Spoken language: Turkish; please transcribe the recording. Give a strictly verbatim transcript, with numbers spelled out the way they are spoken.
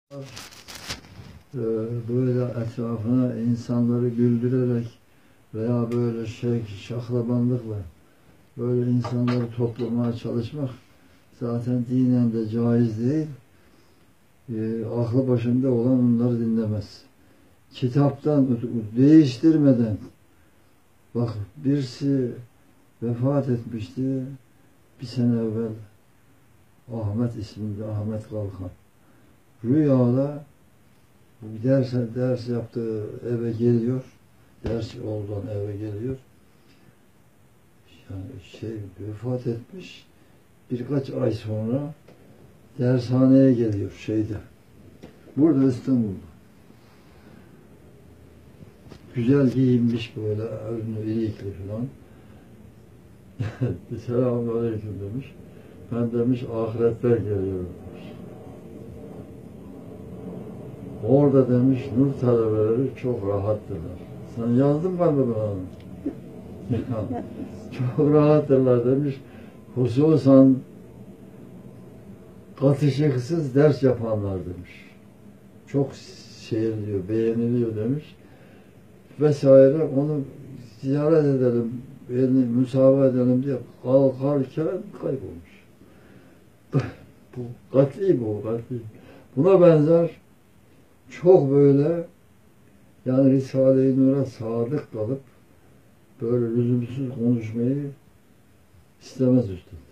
Ee, böyle etrafına insanları güldürerek veya böyle şey şaklabanlıkla böyle insanları toplamaya çalışmak zaten dinen de caiz değil. E, aklı başında olan onları dinlemez. Kitaptan değiştirmeden, bak birisi vefat etmişti bir sene evvel, Ahmet isminde, Ahmet Kalkan. Rüyada ders, ders yaptığı eve geliyor, ders olduğundan eve geliyor. Yani şey vefat etmiş, birkaç ay sonra dershaneye geliyor şeyde. Burada İstanbul'da. Güzel giyinmiş böyle, önlü, ilikli falan. Selamünaleyküm demiş. Ben demiş ahiretten geliyorum demiş. Orada demiş nur talebeleri çok rahattırlar. Sen yazdın mı bana? Çok rahattırlar demiş. Hususan katışıksız ders yapanlar demiş. Çok seviliyor, beğeniliyor demiş. Vesaire, onu ziyaret edelim, yani müsaade edelim diye kalkarken kaybolmuş. Bu katli bu, katli. Buna benzer çok böyle, yani Risale-i Nur'a sadık kalıp böyle lüzumsuz konuşmayı istemez üstad.